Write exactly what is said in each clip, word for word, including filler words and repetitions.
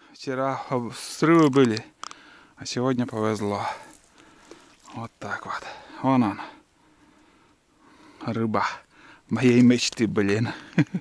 Вчера срывы были, а сегодня повезло. Вот так вот. Вон он. Рыба моей мечты, блин.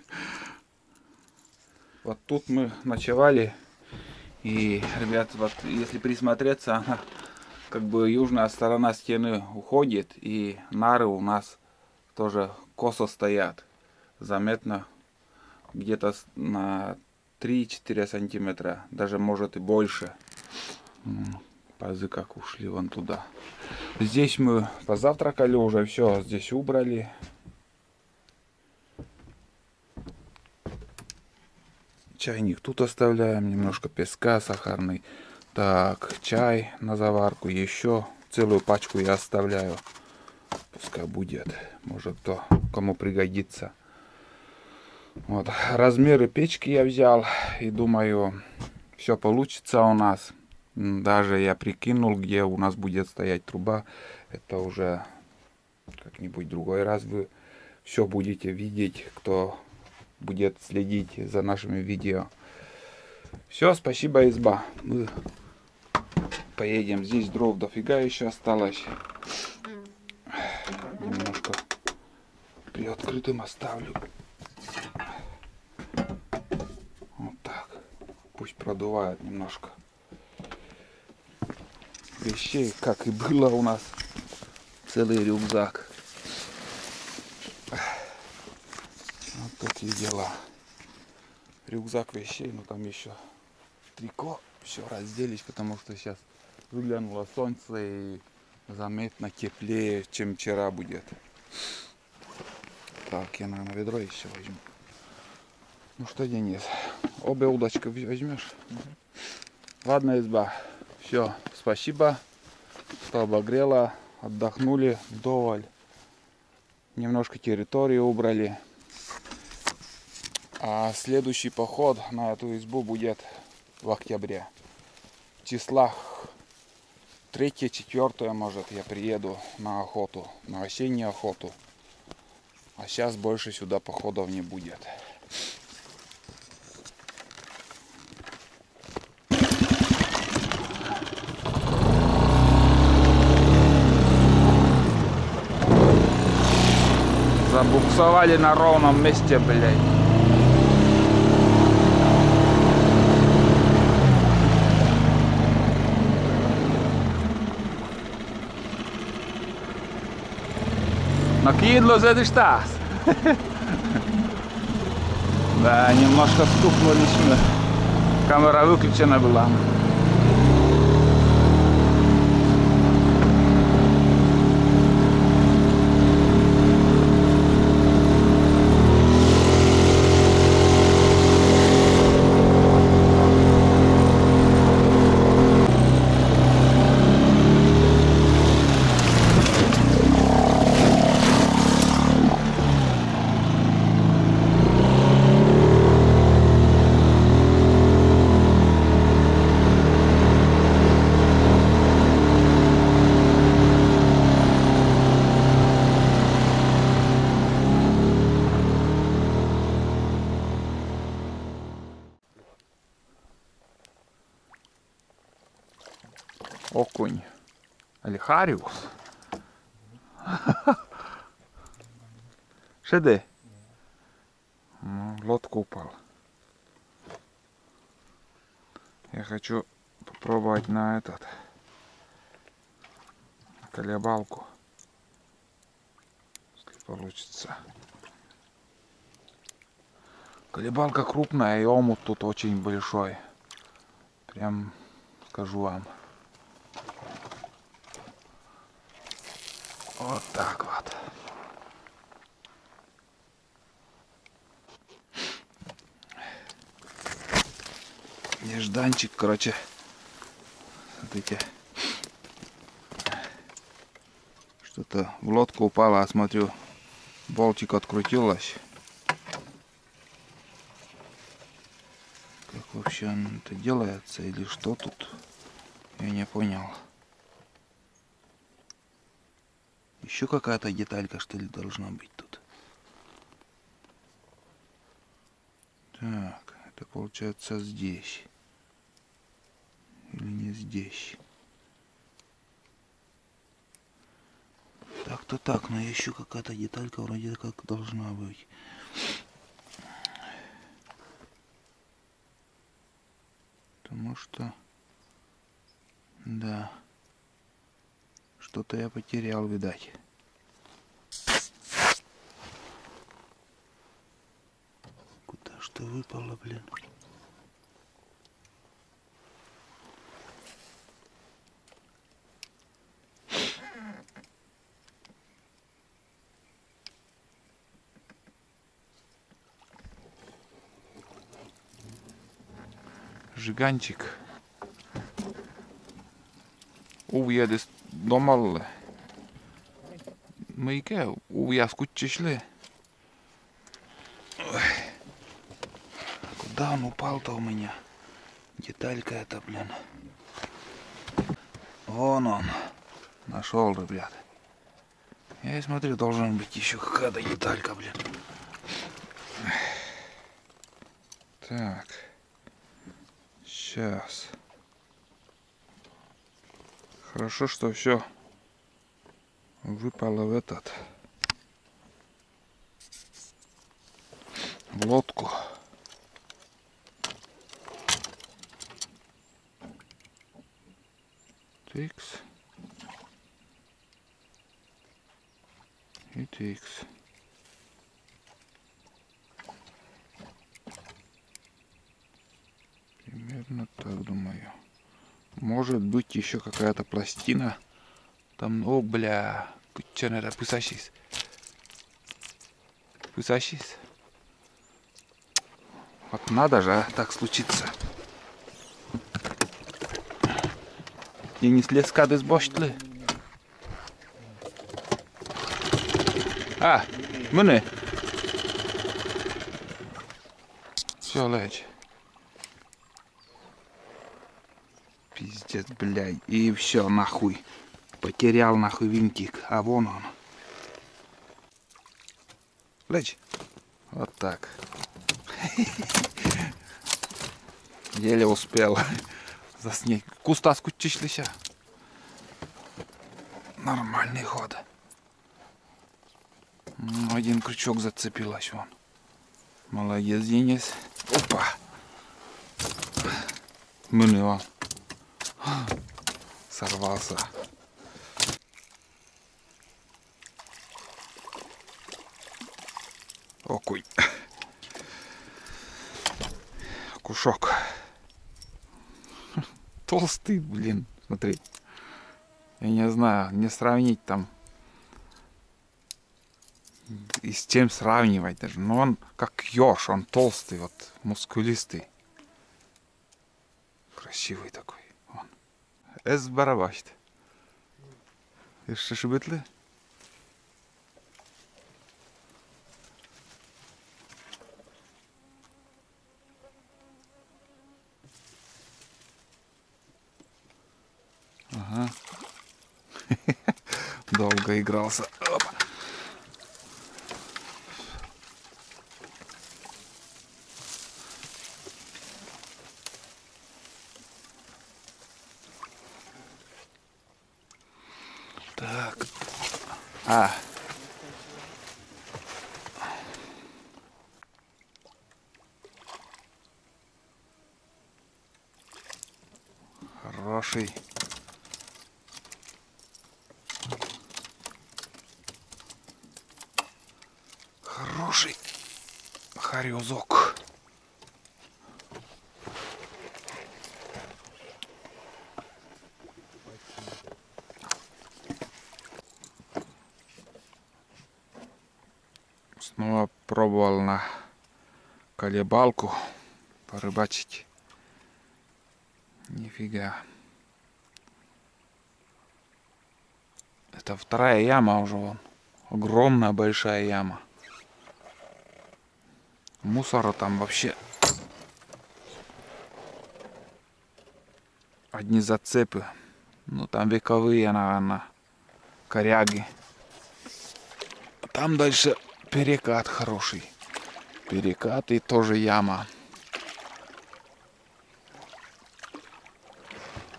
Вот тут мы ночевали. И, ребят, вот если присмотреться, она как бы южная сторона стены уходит. И нары у нас тоже косо стоят. Заметно где-то на три-четыре сантиметра. Даже может и больше. Пазы как ушли вон туда. Здесь мы позавтракали уже, все здесь убрали. Чайник тут оставляем, немножко песка сахарный. Так, чай на заварку, еще целую пачку я оставляю. Пускай будет, может то кому пригодится. Вот, размеры печки я взял и думаю, все получится у нас. Даже я прикинул, где у нас будет стоять труба. Это уже как-нибудь другой раз вы все будете видеть, кто будет следить за нашими видео. Все, спасибо, изба. Мы поедем. Здесь дров дофига еще осталось. Немножко приоткрытым оставлю. Вот так. Пусть продувает немножко. Вещей, как и было у нас. Целый рюкзак. Вот такие дела. Рюкзак вещей, но там еще трико. Все разделись, потому что сейчас выглянуло солнце и заметно теплее, чем вчера будет. Так, я, наверное, ведро еще возьму. Ну что, Денис, обе удочки возьмешь? Угу. Ладно, изба. Все, спасибо, что обогрела. Отдохнули вдоволь. Немножко территории убрали. А следующий поход на эту избу будет в октябре. В числах третье-четвёртое, может, я приеду на охоту, на осеннюю охоту. А сейчас больше сюда походов не будет. Забуксовали на ровном месте, блядь. Накидло за диштас. Да, немножко стукнулись мы. Камера выключена была. Окунь. Алихариус. Шеде. Лодку упал. Я хочу попробовать на этот колебалку, если получится. Колебалка крупная и омут тут очень большой. Прям скажу вам. Вот так вот. Нежданчик, короче. Смотрите. Что-то в лодку упало, а смотрю, болтик открутилось. Как вообще он это делается или что тут? Я не понял. Еще какая-то деталька, что ли, должна быть тут. Так, это получается здесь. Или не здесь? Так-то так, но еще какая-то деталька вроде как должна быть. Потому что... Да. Что-то я потерял, видать. Куда что выпало, блин? Жиганчик. Увъедес домаллы. Мейке, увъяз кучишлы. Куда он упал-то у меня? Деталька это, блин. Вон он. Нашел, ребят. Я и смотрю, должен быть еще какая-то деталька, блин. Так. Сейчас. Хорошо, что все выпало в этот. В лодку. Тикс. И тикс. Примерно так, думаю. Может быть еще какая-то пластина. Там, о, бля. Че надо, пысащись. Пысащись. Вот надо же, а, так случится. Я не слез кады сбоштли. А, мыны. Все, лечь. Пиздец, блядь. И все, нахуй. Потерял, нахуй, винтик. А вон он. Лечь. Вот так. Еле успел заснять. Куста скучишлися. Нормальный ход. Один крючок зацепилась вон. Молодец, Денис. Опа. Мыны вон. Сорвался. Окуй. Кушок. Толстый, блин. Смотри. Я не знаю, не сравнить там. И с чем сравнивать даже. Но он как еж, он толстый, вот, мускулистый. Красивый такой. Он. Эс барабашт. Еще шибетли? Ага. Долго игрался. Опа. Так. А. Хороший. Хороший хорезок. Снова пробовал на колебалку порыбачить. Нифига. Это вторая яма уже вон. Огромная большая яма. Мусора там вообще. Одни зацепы. Ну там вековые, наверное, коряги. Там дальше перекат хороший. Перекат и тоже яма.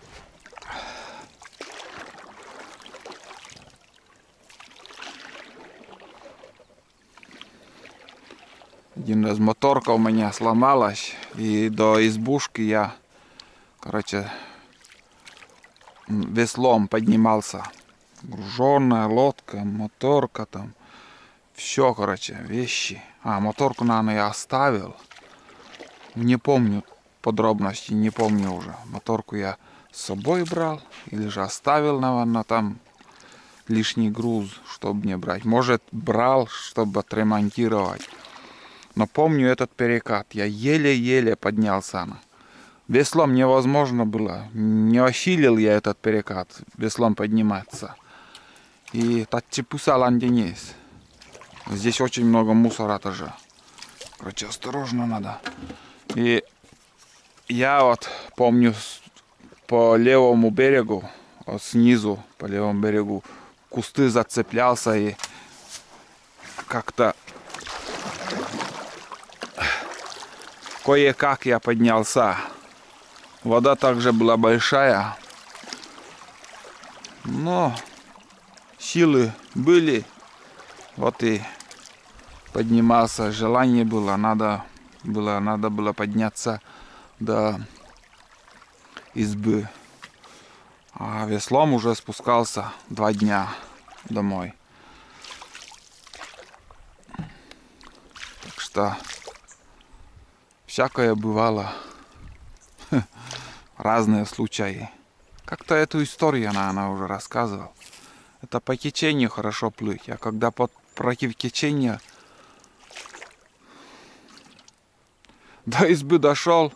Один раз моторка у меня сломалась, и до избушки я, короче, веслом поднимался. Груженная лодка, моторка там, все, короче, вещи. А, моторку, наверное, я оставил. Не помню подробностей, не помню уже. Моторку я с собой брал, или же оставил, наверное, там лишний груз, чтобы не брать. Может, брал, чтобы отремонтировать. Но помню этот перекат. Я еле-еле поднялся. Веслом невозможно было. Не осилил я этот перекат. Веслом подниматься. И татчипусалан денис. Здесь очень много мусора тоже. Короче, осторожно надо. И я вот помню по левому берегу, вот снизу по левому берегу, кусты зацеплялся и как-то кое-как я поднялся. Вода также была большая, но силы были, вот и поднимался, желание было, надо было, надо было подняться до избы. А веслом уже спускался два дня домой. Так что всякое бывало. Разные случаи. Как-то эту историю она, она уже рассказывала. Это по течению хорошо плыть. А когда под, против течения до избы дошел,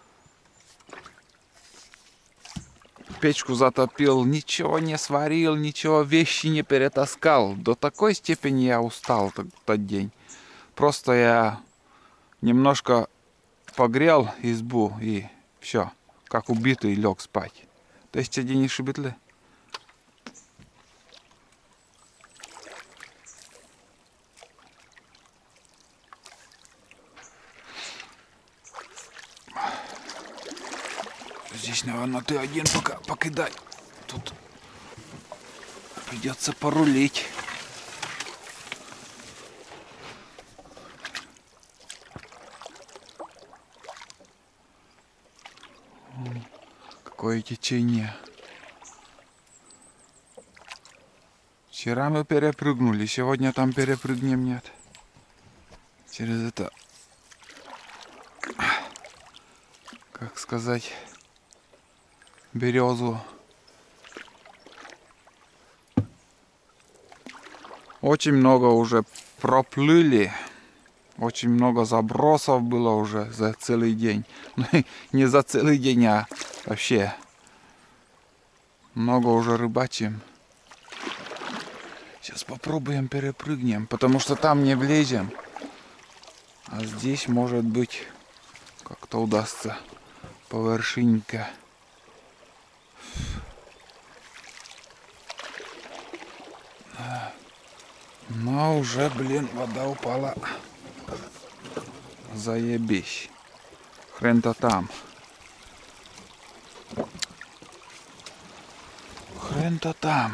печку затопил, ничего не сварил, ничего, вещи не перетаскал. До такой степени я устал тот, тот день. Просто я немножко погрел избу и все, как убитый, лег спать. То есть один не шибитли. Здесь, наверное, ты один пока покидай. Тут придется порулить. Какое течение. Вчера мы перепрыгнули, сегодня там перепрыгнем, нет. Через это, как сказать, березу. Очень много уже проплыли. Очень много забросов было уже за целый день. Не за целый день, а вообще. Много уже рыбачим. Сейчас попробуем перепрыгнем, потому что там не влезем. А здесь, может быть, как-то удастся по вершинке. Но уже, блин, вода упала. Заебись. Хрен-то там. Хрен-то там.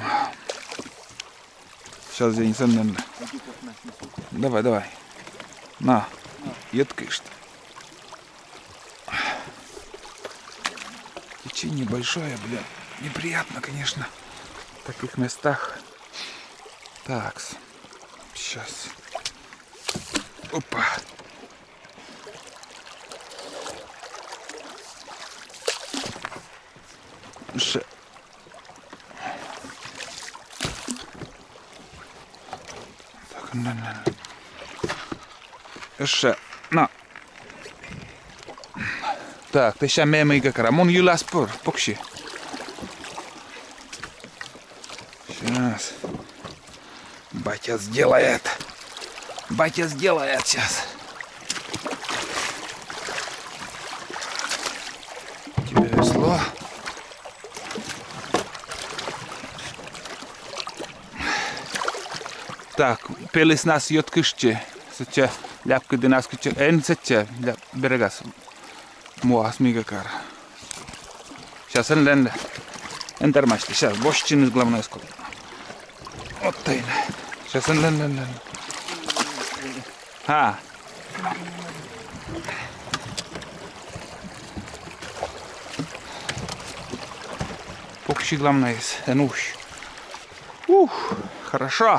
Сейчас я не сомненно. Давай, давай. На. Едкаешь ты. Течение большое, блин. Неприятно, конечно. В таких местах. Так. Сейчас. Опа. Ще. Так, на, на. Ще. На. Так, ты сейчас мемо ига кара. Мон юла спор. Покши. Сейчас. Батя сделает. Батя сделает сейчас. Тебе весло. Так, пелис нас йоткышче. Сыча ляпка дынаскыче. Эн сыча берегас. Муас мигакар. Сейчас эн лен. Эн термашти. Сейчас бошчин из главной скоры. Вот тайна. Сейчас эн лен лен лен. А, Пукчи главное из энуш. Ух, хорошо.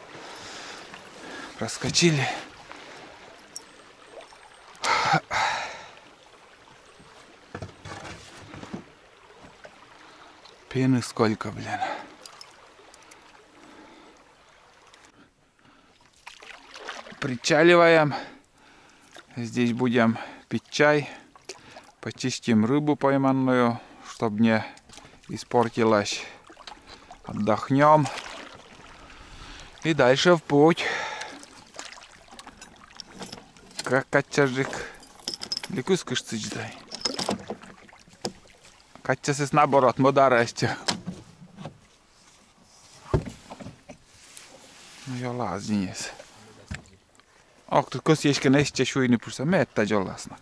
Проскочили. Пены сколько, блин. Причаливаем. Здесь будем пить чай. Почистим рыбу пойманную, чтобы не испортилась. Отдохнем. И дальше в путь. Как Катяжик. Ликускаш цыждай. Катясис наоборот, модарасти. No jolla azinjes. Och, tu kosieske neste shuini pusa metta jollasna.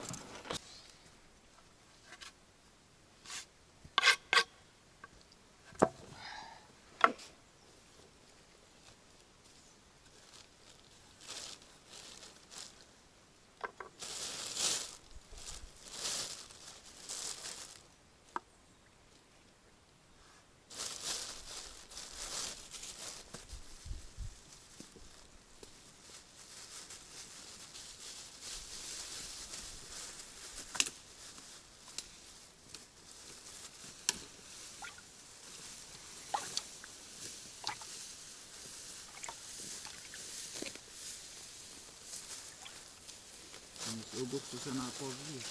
Ubuksu se na pozvi.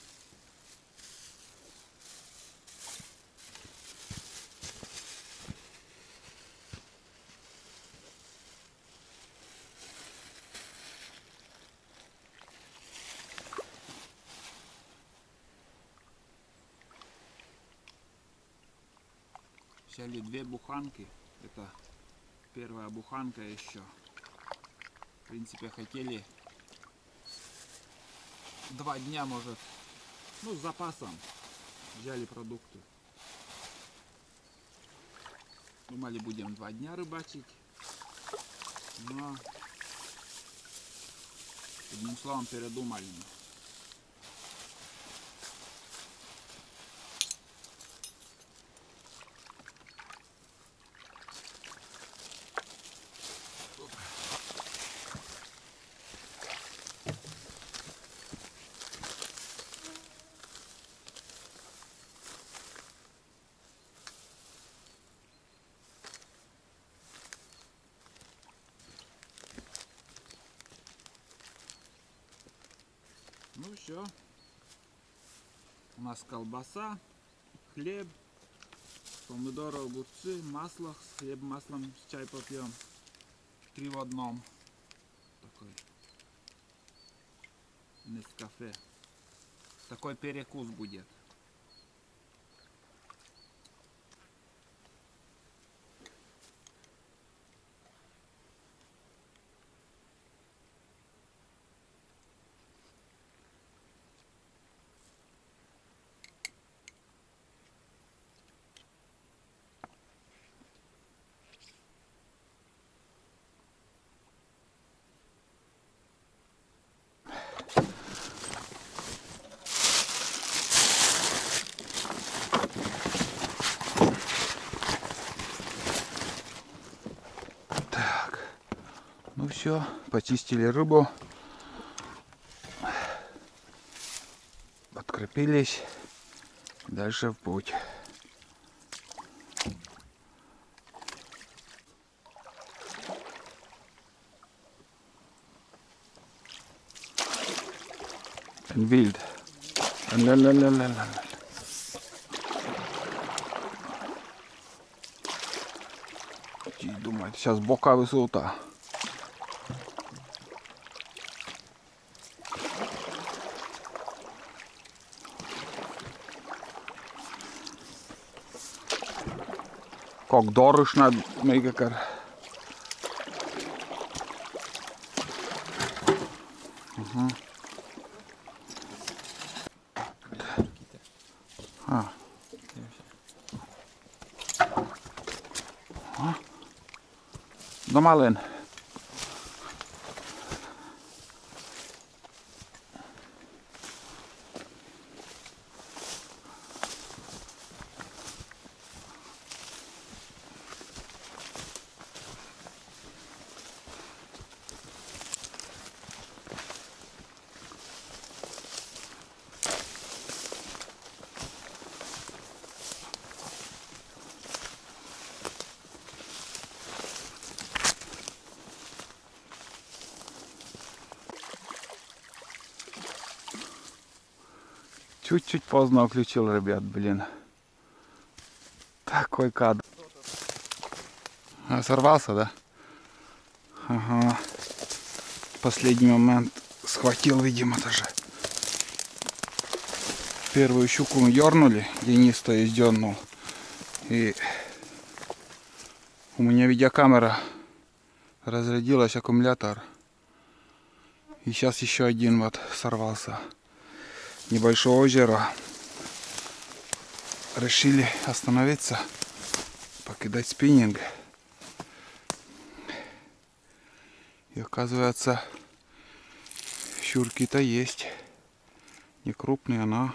Взяли две буханки. Это первая буханка еще. В принципе, хотели два дня, может, ну, с запасом взяли продукты. Думали, будем два дня рыбачить, но, одним словом, передумали. Ну все, у нас колбаса, хлеб, помидоры, огурцы, масло, с хлебом, маслом с чай попьем. Три в одном. Такой Нескафе. Такой перекус будет. Ну все, почистили рыбу, подкрепились, дальше в путь. Ein Wild. Lalalala. Думает, сейчас бока высота. Как дорож на мегакар. Угу. А. А. Домален. Чуть-чуть поздно включил, ребят, блин. Такой кадр. А, сорвался, да? Ага. В последний момент схватил, видимо, даже. Первую щуку дернули, Денис то есть дернул. И у меня видеокамера разрядилась, аккумулятор. И сейчас еще один вот сорвался. Небольшое озеро. Решили остановиться, покидать спиннинг. И оказывается, щурки-то есть. Не крупные, но...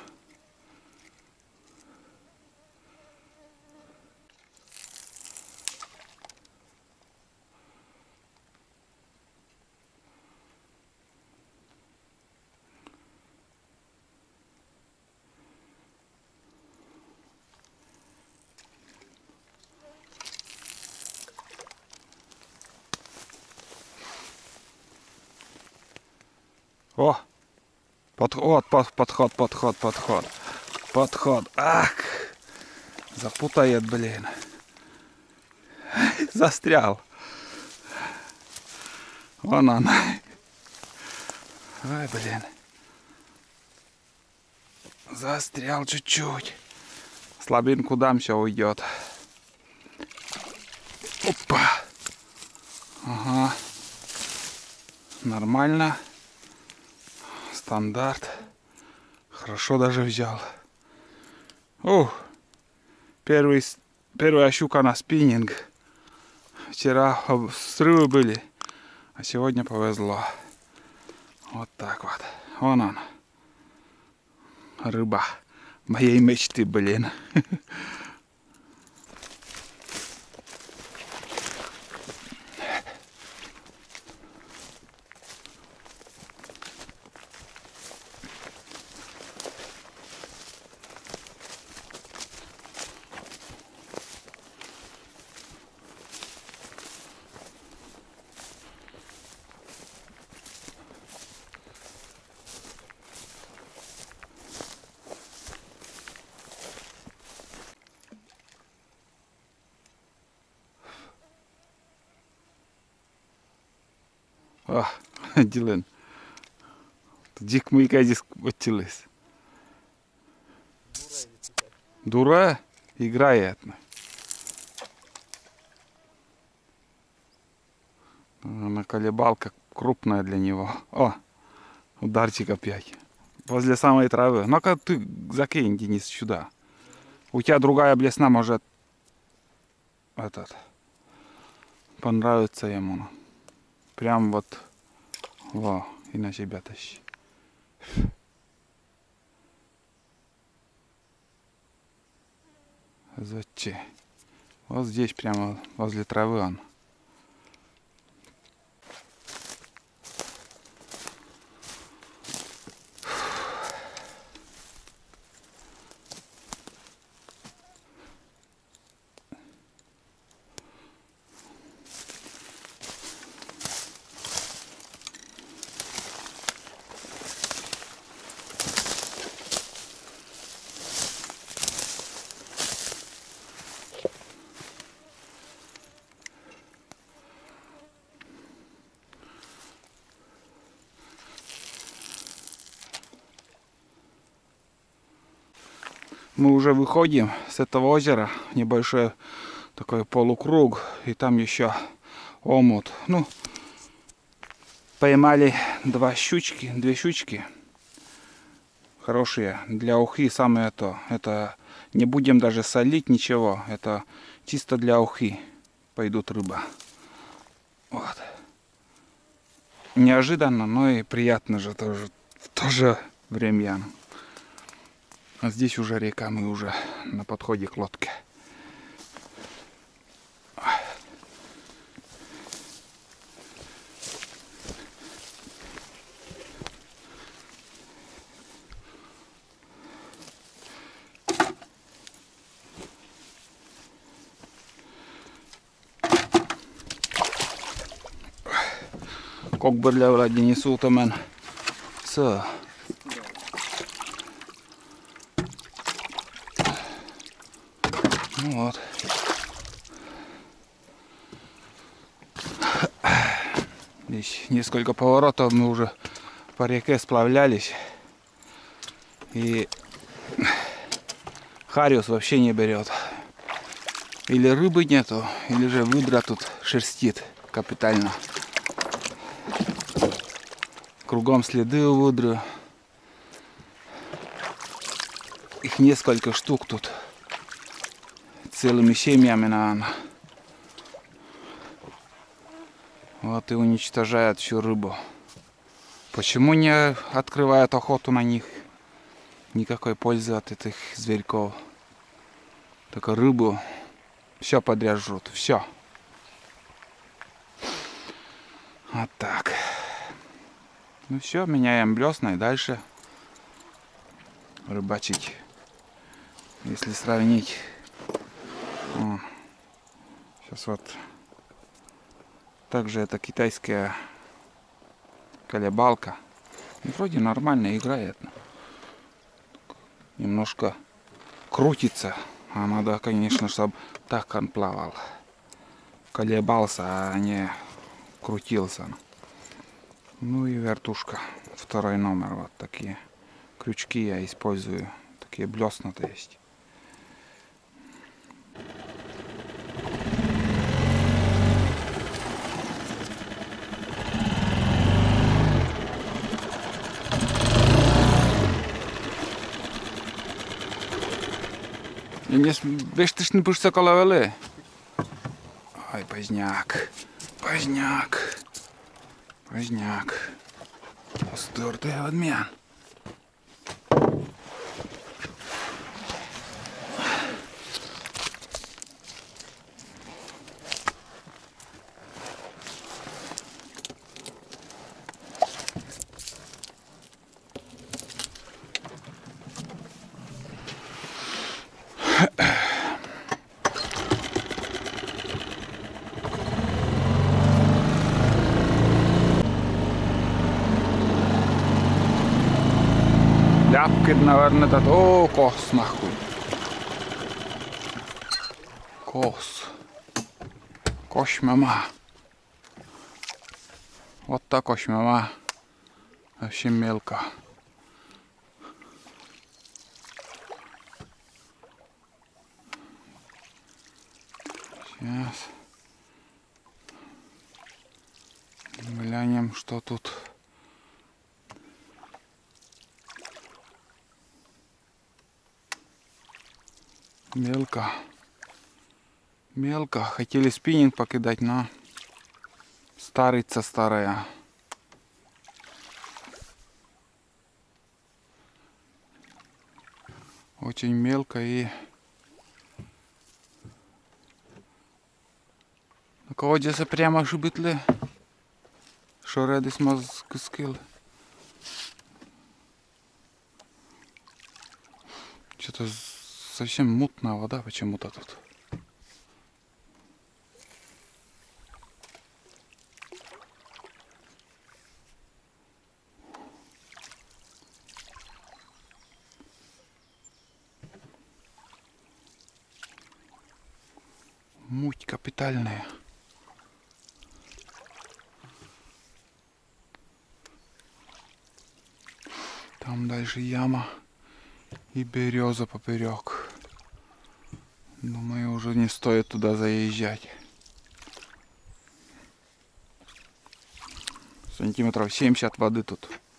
О! Подход, под, подход, подход, подход. Подход. Ах! Запутает, блин. Застрял. Вон он. Ой, блин. Застрял чуть-чуть. Слабинку дам, все уйдет. Опа. Ага. Нормально. Стандарт. Хорошо даже взял. Ух. Первый, первая щука на спиннинг. Вчера срывы были, а сегодня повезло. Вот так вот. Вон он. Рыба моей мечты, блин. О, Дилен. Дик мы кадис оттились. Дура играет. Наколебалка крупная для него. О, ударчик опять. Возле самой травы. Ну-ка ты закинь, Денис, сюда. У тебя другая блесна, может, этот, понравится ему. Прям вот, во, и на себя тащи. Зачем? Вот здесь прямо возле травы он. Мы уже выходим с этого озера, небольшой такой полукруг, и там еще омут. Ну, поймали два щучки, две щучки хорошие для ухи, самое то. Это не будем даже солить ничего, это чисто для ухи пойдут рыба. Вот. Неожиданно, но и приятно же тоже в то же время. А здесь уже река, мы уже на подходе к лодке. Kokberlevillä Dennis Uutamen. Så. Ну вот. Здесь несколько поворотов мы уже по реке сплавлялись. И хариус вообще не берет. Или рыбы нету, или же выдра тут шерстит капитально. Кругом следы у выдры. Их несколько штук тут. Целыми семьями, наверное. Вот и уничтожают всю рыбу. Почему не открывают охоту на них? Никакой пользы от этих зверьков. Только рыбу все подряд жрут. Все. Вот так. Ну все, меняем блесна и дальше рыбачить. Если сравнить. О, сейчас вот. Также это китайская колебалка. Вроде нормально играет. Немножко крутится. А надо, конечно, чтобы так он плавал. Колебался, а не крутился. Ну и вертушка. Второй номер. Вот такие крючки я использую. Такие блесна-то есть. Ja wiesz też nie puszcza kolawele. Oj, paźniak. Paźniak. Paźniak. Ostyrty odmian. Ляпки, наверное, этот... О, кос, нахуй. Кос. Кошмама. Вот так кошмама. Вообще мелко. Сейчас. Глянем, что тут. Мелко. Мелко. Хотели спиннинг покидать, но старица старая. Очень мелко и... На кого здесь прямо шибитле? Що ради смазкил? Что-то совсем мутная вода почему-то тут. Муть капитальная. Там дальше яма и береза поперек. Думаю, уже не стоит туда заезжать. Сантиметров семьдесят воды тут.